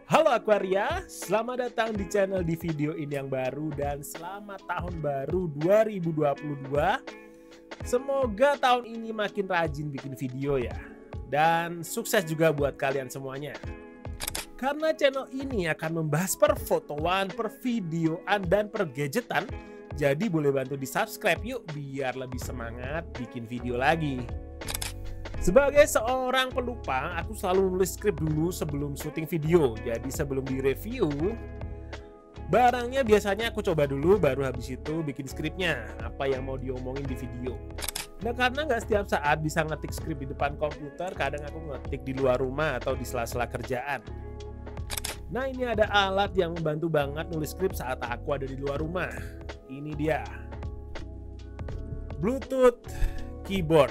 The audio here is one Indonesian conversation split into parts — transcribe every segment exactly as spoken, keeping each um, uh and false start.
Halo Aquaria, selamat datang di channel di video ini yang baru dan selamat tahun baru dua ribu dua puluh dua. Semoga tahun ini makin rajin bikin video ya. Dan sukses juga buat kalian semuanya. Karena channel ini akan membahas perfotoan, pervideoan, dan pergadgetan, jadi boleh bantu di subscribe yuk biar lebih semangat bikin video lagi. Sebagai seorang pelupa, aku selalu nulis skrip dulu sebelum syuting video. Jadi sebelum direview, barangnya biasanya aku coba dulu, baru habis itu bikin skripnya, apa yang mau diomongin di video. Nah karena nggak setiap saat bisa ngetik skrip di depan komputer, kadang aku ngetik di luar rumah atau di sela-sela kerjaan. Nah ini ada alat yang membantu banget nulis skrip saat aku ada di luar rumah. Ini dia, Bluetooth keyboard.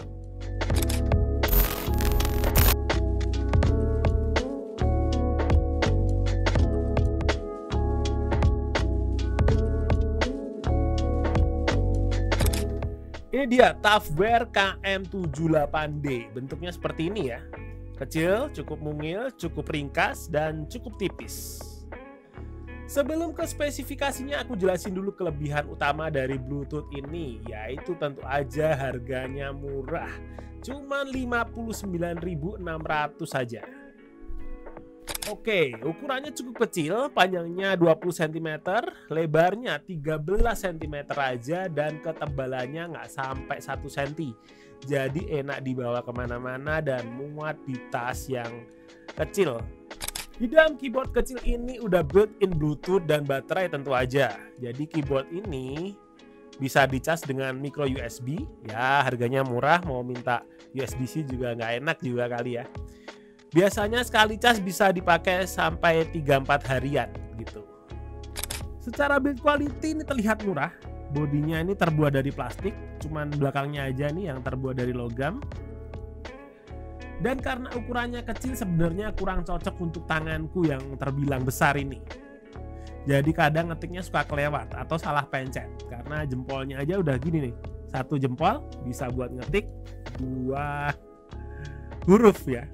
Ini dia Tavware K M tujuh delapan D. Bentuknya seperti ini ya. Kecil, cukup mungil, cukup ringkas, dan cukup tipis. Sebelum ke spesifikasinya, aku jelasin dulu kelebihan utama dari Bluetooth ini, yaitu tentu aja harganya murah. Cuma lima puluh sembilan ribu enam ratus saja. Oke, ukurannya cukup kecil, panjangnya dua puluh sentimeter, lebarnya tiga belas sentimeter aja, dan ketebalannya nggak sampai satu sentimeter. Jadi enak dibawa kemana-mana dan muat di tas yang kecil. Di dalam keyboard kecil ini udah built-in Bluetooth dan baterai tentu aja. Jadi keyboard ini bisa dicas dengan micro U S B, ya harganya murah, mau minta U S B C juga nggak enak juga kali ya. Biasanya sekali cas bisa dipakai sampai tiga sampai empat harian gitu. Secara build quality ini terlihat murah. Bodinya ini terbuat dari plastik, cuman belakangnya aja nih yang terbuat dari logam. Dan karena ukurannya kecil sebenarnya kurang cocok untuk tanganku yang terbilang besar ini. Jadi kadang ngetiknya suka kelewat atau salah pencet karena jempolnya aja udah gini nih. Satu jempol bisa buat ngetik dua huruf ya.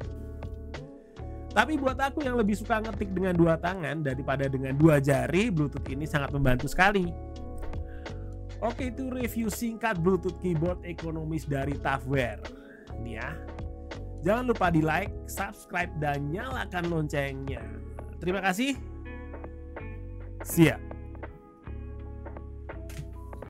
Tapi buat aku yang lebih suka ngetik dengan dua tangan daripada dengan dua jari, Bluetooth ini sangat membantu sekali. Oke, itu review singkat Bluetooth keyboard ekonomis dari Tavware. Ini ya. Jangan lupa di like, subscribe, dan nyalakan loncengnya. Terima kasih. Siap.